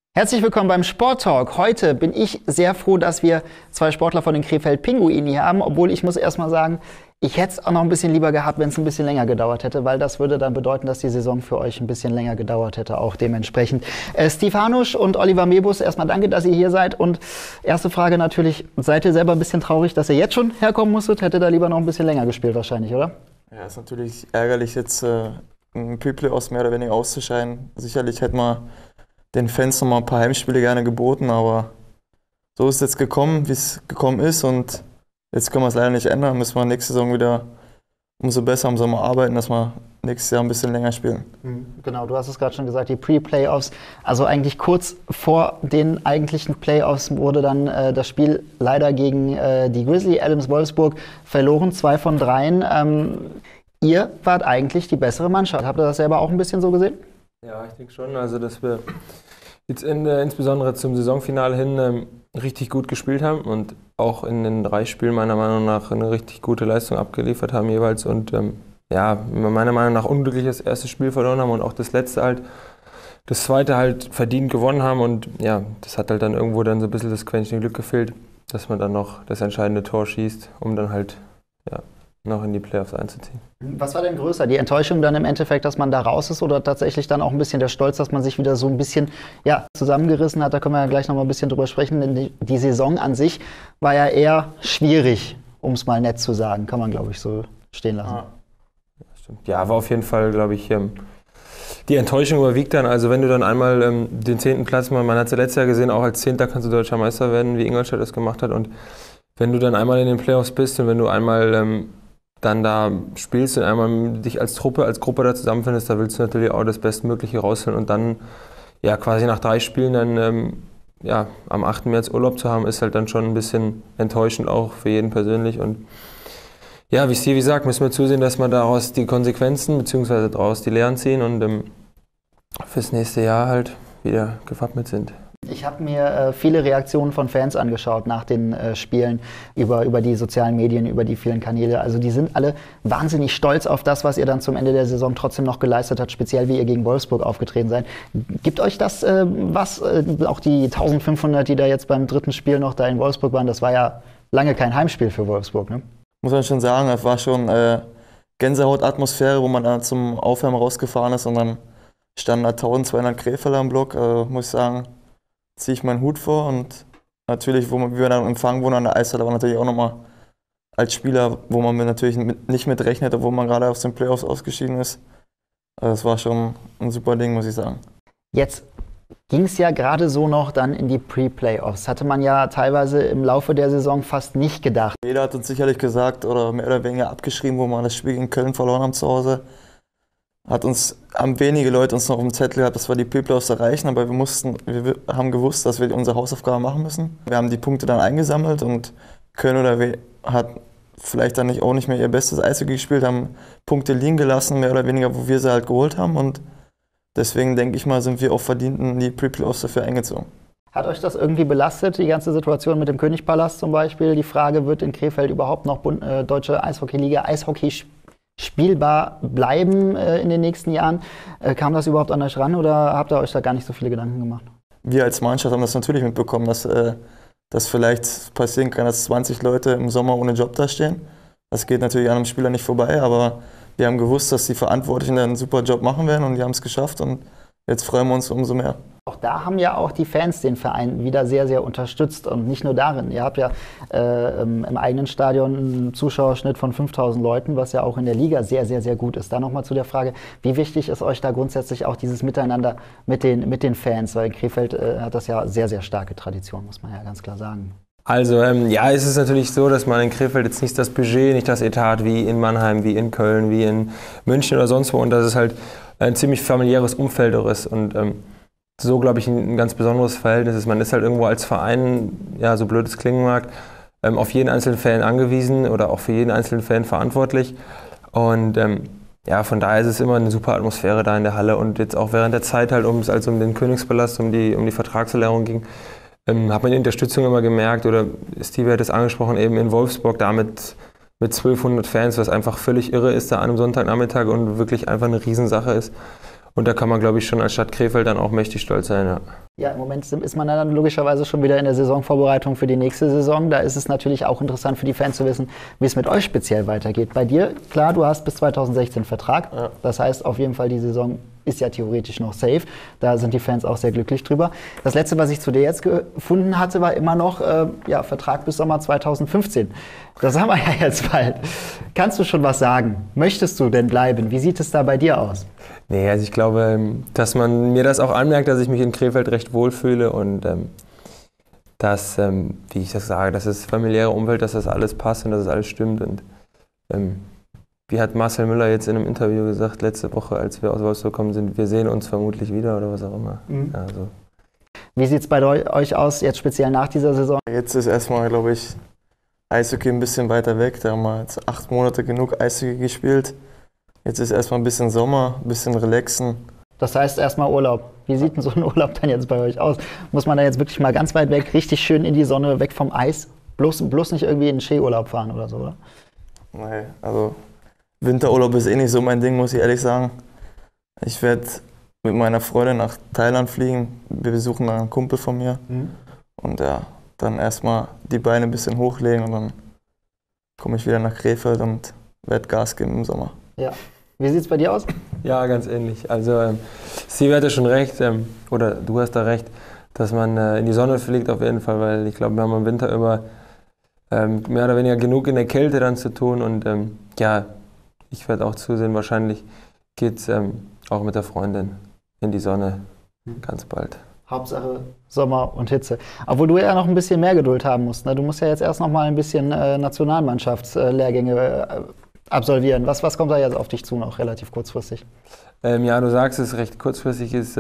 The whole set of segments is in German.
Herzlich willkommen beim Sport Talk. Heute bin ich sehr froh, dass wir zwei Sportler von den Krefeld Pinguinen hier haben, obwohl ich muss erst mal sagen, ich hätte es auch noch ein bisschen lieber gehabt, wenn es ein bisschen länger gedauert hätte, weil das würde dann bedeuten, dass die Saison für euch ein bisschen länger gedauert hätte, auch dementsprechend. Steve Hanusch und Oliver Mebus, erstmal danke, dass ihr hier seid. Und erste Frage natürlich, seid ihr selber ein bisschen traurig, dass ihr jetzt schon herkommen musstet? Hättet ihr lieber noch ein bisschen länger gespielt wahrscheinlich, oder? Ja, ist natürlich ärgerlich, jetzt im Pre-Playoffs mehr oder weniger auszuscheiden. Sicherlich hätte man den Fans noch mal ein paar Heimspiele gerne geboten, aber so ist es jetzt gekommen, wie es gekommen ist, und jetzt können wir es leider nicht ändern. Müssen wir nächste Saison wieder umso besser im Sommer arbeiten, dass wir nächstes Jahr ein bisschen länger spielen. Genau, du hast es gerade schon gesagt, die Pre-Playoffs, also eigentlich kurz vor den eigentlichen Playoffs wurde dann das Spiel leider gegen die Grizzly Adams Wolfsburg verloren, 2 von 3. Ihr wart eigentlich die bessere Mannschaft. Habt ihr das selber auch ein bisschen so gesehen? Ja, ich denke schon, also dass wir jetzt insbesondere zum Saisonfinale hin richtig gut gespielt haben und auch in den 3 Spielen meiner Meinung nach eine richtig gute Leistung abgeliefert haben jeweils und meiner Meinung nach unglücklich das erste Spiel verloren haben und auch das letzte halt, das zweite halt verdient gewonnen haben, und ja, das hat halt dann irgendwo dann so ein bisschen das Quäntchen Glück gefehlt, dass man dann noch das entscheidende Tor schießt, um dann halt noch in die Playoffs einzuziehen. Was war denn größer? Die Enttäuschung dann im Endeffekt, dass man da raus ist, oder tatsächlich dann auch ein bisschen der Stolz, dass man sich wieder so ein bisschen zusammengerissen hat? Da können wir ja gleich noch mal ein bisschen drüber sprechen, denn die Saison an sich war ja eher schwierig, um es mal nett zu sagen. Kann man, glaube ich, so stehen lassen. Ja, stimmt. Ja, war auf jeden Fall, glaube ich, die Enttäuschung überwiegt dann. Also wenn du dann einmal den 10. Platz, man hat es ja letztes Jahr gesehen, auch als 10. kannst du Deutscher Meister werden, wie Ingolstadt das gemacht hat, und wenn du dann einmal in den Playoffs bist und wenn du einmal dann da spielst und einmal dich als Truppe, als Gruppe da zusammenfindest, da willst du natürlich auch das Bestmögliche rausholen, und dann quasi nach 3 Spielen dann am 8. März Urlaub zu haben, ist halt dann schon ein bisschen enttäuschend auch für jeden persönlich, und ja, wie Stevie sagt, müssen wir zusehen, dass wir daraus die Konsequenzen bzw. daraus die Lehren ziehen und fürs nächste Jahr halt wieder gewappnet sind. Ich habe mir viele Reaktionen von Fans angeschaut nach den Spielen über die sozialen Medien, über die vielen Kanäle. Also die sind alle wahnsinnig stolz auf das, was ihr dann zum Ende der Saison trotzdem noch geleistet habt, speziell wie ihr gegen Wolfsburg aufgetreten seid. Gibt euch das was? Auch die 1500, die da jetzt beim 3. Spiel noch da in Wolfsburg waren, das war ja lange kein Heimspiel für Wolfsburg, ne? Muss man schon sagen, es war schon Gänsehaut-Atmosphäre, wo man dann zum Aufwärmen rausgefahren ist und dann standen da 1200 Krefelder im Block. Muss ich sagen, ziehe ich meinen Hut vor, und natürlich, wie wir dann empfangen wurden an der Eishalle, war natürlich auch nochmal als Spieler, wo man natürlich nicht mit rechnet, obwohl man gerade aus den Playoffs ausgeschieden ist. Also das war schon ein super Ding, muss ich sagen. Jetzt ging es ja gerade so noch dann in die Pre-Playoffs. Hatte man ja teilweise im Laufe der Saison fast nicht gedacht. Jeder hat uns sicherlich gesagt oder mehr oder weniger abgeschrieben, wo wir das Spiel gegen Köln verloren haben zu Hause. Haben wenige Leute uns noch auf dem Zettel gehabt, dass wir die Pre-Playoffs erreichen, aber wir haben gewusst, dass wir unsere Hausaufgaben machen müssen. Wir haben die Punkte dann eingesammelt, und Köln oder hat vielleicht dann auch nicht mehr ihr bestes Eishockey gespielt, haben Punkte liegen gelassen, mehr oder weniger, wo wir sie halt geholt haben, und deswegen denke ich mal, sind wir auch verdient in die Pre-Playoffs dafür eingezogen. Hat euch das irgendwie belastet, die ganze Situation mit dem Königpalast zum Beispiel? Die Frage, wird in Krefeld überhaupt noch deutsche Eishockeyliga Eishockey spielbar bleiben in den nächsten Jahren? Kam das überhaupt an euch ran, oder habt ihr euch da gar nicht so viele Gedanken gemacht? Wir als Mannschaft haben das natürlich mitbekommen, dass vielleicht passieren kann, dass 20 Leute im Sommer ohne Job dastehen. Das geht natürlich an einem Spieler nicht vorbei, aber wir haben gewusst, dass die Verantwortlichen einen super Job machen werden, und die haben es geschafft, und jetzt freuen wir uns umso mehr. Auch da haben ja auch die Fans den Verein wieder sehr, sehr unterstützt, und nicht nur darin. Ihr habt ja im eigenen Stadion einen Zuschauerschnitt von 5000 Leuten, was ja auch in der Liga sehr, sehr, sehr gut ist. Da nochmal zu der Frage, wie wichtig ist euch da grundsätzlich auch dieses Miteinander mit den Fans? Weil Krefeld hat das ja sehr, sehr starke Tradition, muss man ja ganz klar sagen. Also es ist natürlich so, dass man in Krefeld jetzt nicht das Budget, nicht das Etat wie in Mannheim, wie in Köln, wie in München oder sonst wo, und dass es halt ein ziemlich familiäres Umfeld auch ist, und so, glaube ich, ein ganz besonderes Verhältnis ist. Man ist halt irgendwo als Verein, so blöd es klingen mag, auf jeden einzelnen Fan angewiesen oder auch für jeden einzelnen Fan verantwortlich, und von daher ist es immer eine super Atmosphäre da in der Halle, und jetzt auch während der Zeit halt, als es um den Königspalast, um die Vertragsverlängerung ging, hat man die Unterstützung immer gemerkt, oder Steve hat es angesprochen, eben in Wolfsburg da mit 1200 Fans, was einfach völlig irre ist da an einem Sonntagnachmittag und wirklich einfach eine Riesensache ist. Und da kann man, glaube ich, schon als Stadt Krefeld dann auch mächtig stolz sein. Ja. Ja, im Moment ist man dann logischerweise schon wieder in der Saisonvorbereitung für die nächste Saison. Da ist es natürlich auch interessant für die Fans zu wissen, wie es mit euch speziell weitergeht. Bei dir, klar, du hast bis 2016 Vertrag. Ja. Das heißt, auf jeden Fall, die Saison ist ja theoretisch noch safe. Da sind die Fans auch sehr glücklich drüber. Das Letzte, was ich zu dir jetzt gefunden hatte, war immer noch Vertrag bis Sommer 2015. Das haben wir ja jetzt bald. Kannst du schon was sagen? Möchtest du denn bleiben? Wie sieht es da bei dir aus? Nee, also ich glaube, dass man mir das auch anmerkt, dass ich mich in Krefeld recht wohlfühle und dass, wie ich das sage, dass das familiäre Umfeld, dass das alles passt und dass das alles stimmt. Und wie hat Marcel Müller jetzt in einem Interview gesagt, letzte Woche, als wir aus Wolfsburg gekommen sind, wir sehen uns vermutlich wieder oder was auch immer. Mhm. Ja, so. Wie sieht es bei euch aus, jetzt speziell nach dieser Saison? Jetzt ist erstmal, glaube ich, Eishockey ein bisschen weiter weg. Da haben wir jetzt 8 Monate genug Eishockey gespielt. Jetzt ist erstmal ein bisschen Sommer, ein bisschen relaxen. Das heißt erstmal Urlaub. Wie sieht denn so ein Urlaub dann jetzt bei euch aus? Muss man da jetzt wirklich mal ganz weit weg, richtig schön in die Sonne, weg vom Eis? Bloß nicht irgendwie in einen Skiurlaub fahren oder so, oder? Nee, also Winterurlaub ist eh nicht so mein Ding, muss ich ehrlich sagen. Ich werde mit meiner Freundin nach Thailand fliegen. Wir besuchen da einen Kumpel von mir. Mhm. Und ja, dann erstmal die Beine ein bisschen hochlegen und dann komme ich wieder nach Krefeld und werde Gas geben im Sommer. Ja. Wie sieht es bei dir aus? Ja, ganz ähnlich. Also Steve hatte schon recht, oder du hast da recht, dass man in die Sonne fliegt auf jeden Fall, weil ich glaube, wir haben im Winter immer mehr oder weniger genug in der Kälte dann zu tun und ja, ich werde auch zusehen, wahrscheinlich geht es auch mit der Freundin in die Sonne ganz bald. Hauptsache Sommer und Hitze. Obwohl du ja noch ein bisschen mehr Geduld haben musst. Ne? Du musst ja jetzt erst noch mal ein bisschen Nationalmannschaftslehrgänge absolvieren. Was kommt da jetzt auf dich zu noch relativ kurzfristig? Ja, du sagst es, recht kurzfristig ist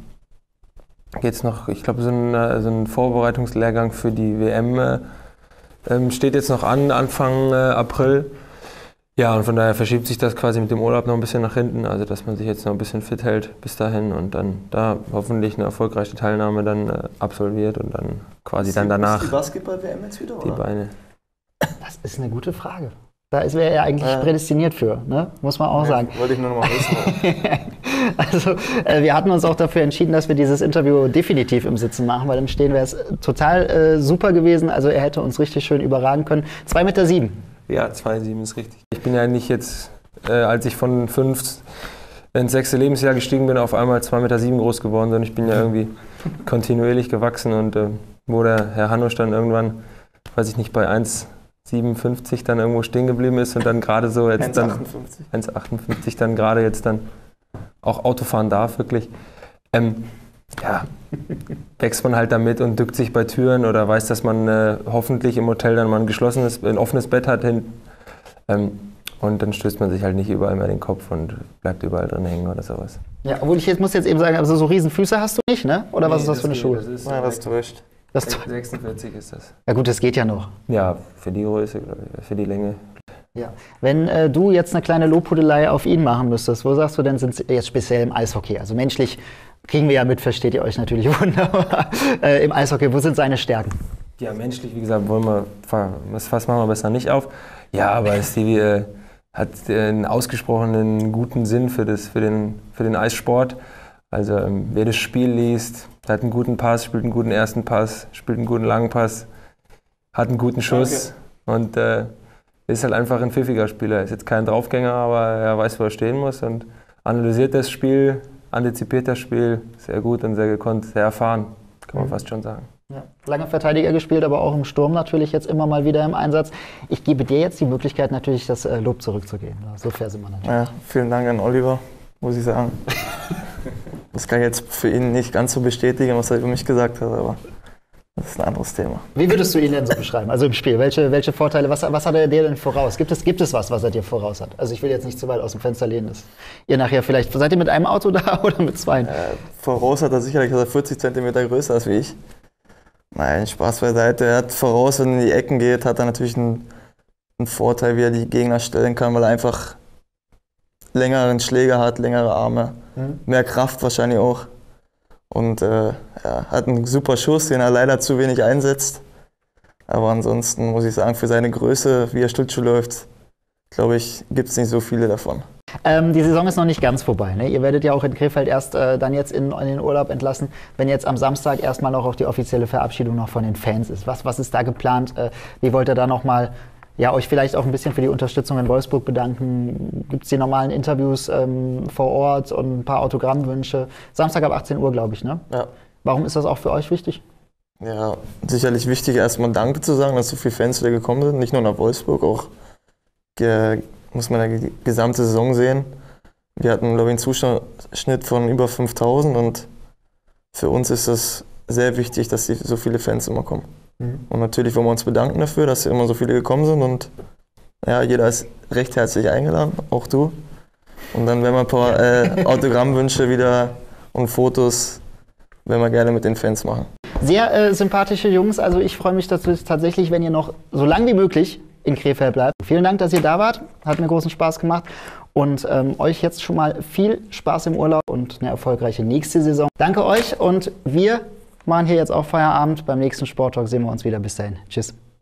jetzt noch, ich glaube, so ein Vorbereitungslehrgang für die WM steht jetzt noch an, Anfang April. Ja, und von daher verschiebt sich das quasi mit dem Urlaub noch ein bisschen nach hinten, also dass man sich jetzt noch ein bisschen fit hält bis dahin und dann da hoffentlich eine erfolgreiche Teilnahme dann absolviert und dann quasi dann danach ist die Basketball-WM jetzt wieder, die oder? Beine. Das ist eine gute Frage. Da wäre er eigentlich prädestiniert für, ne? Muss man auch sagen. Wollte ich nur noch mal wissen. Also wir hatten uns auch dafür entschieden, dass wir dieses Interview definitiv im Sitzen machen, weil im Stehen wäre es total super gewesen. Also er hätte uns richtig schön überragen können. 2,7 Meter. Ja, 2,7 ist richtig. Ich bin ja nicht jetzt, als ich von 5 ins 6. Lebensjahr gestiegen bin, auf einmal 2,7 Meter groß geworden, sondern ich bin ja irgendwie kontinuierlich gewachsen und wo der Herr Hanusch dann irgendwann, weiß ich nicht, bei 1,57 dann irgendwo stehen geblieben ist und dann gerade so jetzt 1,58 dann gerade jetzt dann auch Auto fahren darf, wirklich. Ja, wächst man halt damit und duckt sich bei Türen oder weiß, dass man hoffentlich im Hotel dann mal ein offenes Bett hat und dann stößt man sich halt nicht überall mehr den Kopf und bleibt überall drin hängen oder sowas. Ja, obwohl muss jetzt eben sagen, also so riesen Füße hast du nicht, ne? Oder was ist das für eine Schuhe? Das täuscht. 46 ist das. Ja gut, das geht ja noch. Ja, für die Größe, für die Länge. Ja. Wenn du jetzt eine kleine Lobhudelei auf ihn machen müsstest, wo sagst du denn, sind jetzt speziell im Eishockey, also menschlich kriegen wir ja mit, versteht ihr euch natürlich wunderbar, im Eishockey, wo sind seine Stärken? Ja, menschlich, wie gesagt, das Fass machen wir besser nicht auf. Ja, aber Stevie hat einen ausgesprochenen guten Sinn für den Eissport. Also wer das Spiel liest, hat einen guten Pass, spielt einen guten ersten Pass, spielt einen guten langen Pass, hat einen guten Schuss und ist halt einfach ein pfiffiger Spieler. Ist jetzt kein Draufgänger, aber er weiß, wo er stehen muss und analysiert das Spiel, antizipiert das Spiel sehr gut und sehr gekonnt, sehr erfahren, kann man fast schon sagen. Ja. Lange Verteidiger gespielt, aber auch im Sturm natürlich jetzt immer mal wieder im Einsatz. Ich gebe dir jetzt die Möglichkeit natürlich, das Lob zurückzugeben. So fair sind wir natürlich. Ja, vielen Dank an Oliver, muss ich sagen. Das kann ich jetzt für ihn nicht ganz so bestätigen, was er über mich gesagt hat, aber das ist ein anderes Thema. Wie würdest du ihn denn so beschreiben? Also im Spiel, welche Vorteile, was hat er dir denn voraus? Gibt es was er dir voraus hat? Also ich will jetzt nicht zu weit aus dem Fenster lehnen. Ihr nachher vielleicht, seid ihr mit einem Auto da oder mit zwei? Voraus hat er sicherlich, dass er 40 cm größer ist wie ich. Nein, Spaß beiseite. Er hat voraus, wenn er in die Ecken geht, hat er natürlich einen Vorteil, wie er die Gegner stellen kann, weil er einfach längeren Schläger hat, längere Arme, mehr Kraft wahrscheinlich auch. Und hat einen super Schuss, den er leider zu wenig einsetzt. Aber ansonsten muss ich sagen, für seine Größe, wie er Schlittschuh läuft, glaube ich, gibt es nicht so viele davon. Die Saison ist noch nicht ganz vorbei. Ne? Ihr werdet ja auch in Krefeld erst dann jetzt in den Urlaub entlassen, wenn jetzt am Samstag erstmal auch die offizielle Verabschiedung noch von den Fans ist. Was ist da geplant? Wie wollt ihr da nochmal euch vielleicht auch ein bisschen für die Unterstützung in Wolfsburg bedanken? Gibt es die normalen Interviews vor Ort und ein paar Autogrammwünsche? Samstag ab 18 Uhr, glaube ich, ne? Ja. Warum ist das auch für euch wichtig? Ja, sicherlich wichtig, erstmal Danke zu sagen, dass so viele Fans wieder gekommen sind. Nicht nur nach Wolfsburg, auch muss man die gesamte Saison sehen. Wir hatten, glaube ich, einen Zuschnitt von über 5000 und für uns ist es sehr wichtig, dass so viele Fans immer kommen. Und natürlich wollen wir uns bedanken dafür, dass immer so viele gekommen sind und ja, jeder ist recht herzlich eingeladen, auch du. Und dann werden wir ein paar Autogrammwünsche wieder und Fotos, werden wir gerne mit den Fans machen. Sehr sympathische Jungs, also ich freue mich dazu tatsächlich, wenn ihr noch so lange wie möglich in Krefeld bleibt. Vielen Dank, dass ihr da wart, hat mir großen Spaß gemacht und euch jetzt schon mal viel Spaß im Urlaub und eine erfolgreiche nächste Saison. Danke euch und wir machen hier jetzt auch Feierabend. Beim nächsten Sporttalk sehen wir uns wieder. Bis dahin. Tschüss.